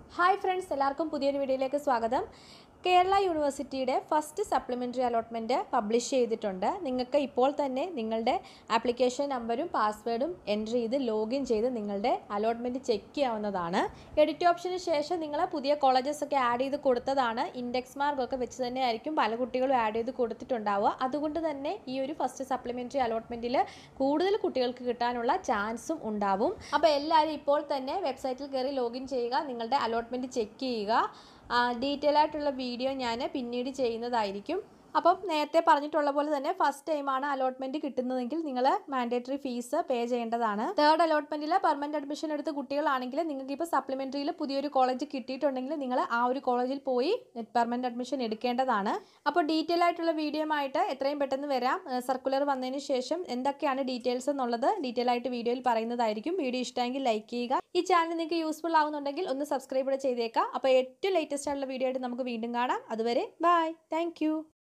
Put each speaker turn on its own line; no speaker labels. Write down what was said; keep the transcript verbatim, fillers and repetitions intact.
Hi friends, എല്ലാവർക്കും പുതിയൊരു വീഡിയോയിലേക്ക് സ്വാഗതം. കേരള യൂണിവേഴ്സിറ്റിയുടെ ഫസ്റ്റ് സപ്ലിമെൻ്ററി അലോട്ട്മെൻറ്റ് പബ്ലിഷ് ചെയ്തിട്ടുണ്ട്. നിങ്ങൾക്ക് ഇപ്പോൾ തന്നെ നിങ്ങളുടെ ആപ്ലിക്കേഷൻ നമ്പറും പാസ്വേഡും എൻ്റർ ചെയ്ത് ലോഗിൻ ചെയ്ത് നിങ്ങളുടെ അലോട്ട്മെൻറ്റ് ചെക്ക് ചെയ്യാവുന്നതാണ്. എഡിറ്റ് ഓപ്ഷന് ശേഷം നിങ്ങൾ പുതിയ കോളേജസ് ഒക്കെ ആഡ് ചെയ്ത് കൊടുത്തതാണ്. ഇൻഡെക്സ് മാർക്കൊക്കെ വെച്ച് തന്നെ ആയിരിക്കും പല കുട്ടികളും ആഡ് ചെയ്ത് കൊടുത്തിട്ടുണ്ടാവുക. അതുകൊണ്ട് തന്നെ ഈ ഒരു ഫസ്റ്റ് സപ്ലിമെൻ്ററി അലോട്ട്മെൻറ്റിൽ കൂടുതൽ കുട്ടികൾക്ക് കിട്ടാനുള്ള ചാൻസും ഉണ്ടാവും. അപ്പോൾ എല്ലാവരും ഇപ്പോൾ തന്നെ വെബ്സൈറ്റിൽ കയറി ലോഗിൻ ചെയ്യുക, നിങ്ങളുടെ അലോട്ട്മെൻറ്റ് ചെക്ക് ചെയ്യുക. ഡീറ്റെയിൽ ആയിട്ടുള്ള വീഡിയോ ഞാൻ പിന്നീട് ചെയ്യുന്നതായിരിക്കും. അപ്പം നേരത്തെ പറഞ്ഞിട്ടുള്ള പോലെ തന്നെ ഫസ്റ്റ് ടൈമാണ് അലോട്ട്മെൻറ്റ് കിട്ടുന്നതെങ്കിൽ നിങ്ങൾ മാൻഡേറ്ററി ഫീസ് പേ ചെയ്യേണ്ടതാണ്. തേർഡ് അലോട്ട്മെൻറ്റിൽ പെർമനൻറ്റ് അഡ്മിഷൻ എടുത്ത കുട്ടികളാണെങ്കിൽ നിങ്ങൾക്ക് ഇപ്പോൾ സപ്ലിമെൻ്ററിയിൽ പുതിയൊരു കോളേജ് കിട്ടിയിട്ടുണ്ടെങ്കിൽ നിങ്ങൾ ആ ഒരു കോളേജിൽ പോയി പെർമനൻറ്റ് അഡ്മിഷൻ എടുക്കേണ്ടതാണ്. അപ്പോൾ ഡീറ്റെയിൽ ആയിട്ടുള്ള വീഡിയോ ആയിട്ട് എത്രയും പെട്ടെന്ന് വരാം. സർക്കുലർ വന്നതിന് ശേഷം എന്തൊക്കെയാണ് ഡീറ്റെയിൽസ് എന്നുള്ളത് ഡീറ്റെയിൽ ആയിട്ട് വീഡിയോയിൽ പറയുന്നതായിരിക്കും. വീഡിയോ ഇഷ്ടമെങ്കിൽ ലൈക്ക് ചെയ്യുക. ഈ ചാനൽ നിങ്ങൾക്ക് യൂസ്ഫുൾ ആവുന്നുണ്ടെങ്കിൽ ഒന്ന് സബ്സ്ക്രൈബ് ചെയ്തേക്കാം. അപ്പോൾ ഏറ്റവും ലേറ്റസ്റ്റ് ആയിട്ടുള്ള വീഡിയോ ആയിട്ട് നമുക്ക് വീണ്ടും കാണാം. അതുവരെ ബൈ. താങ്ക്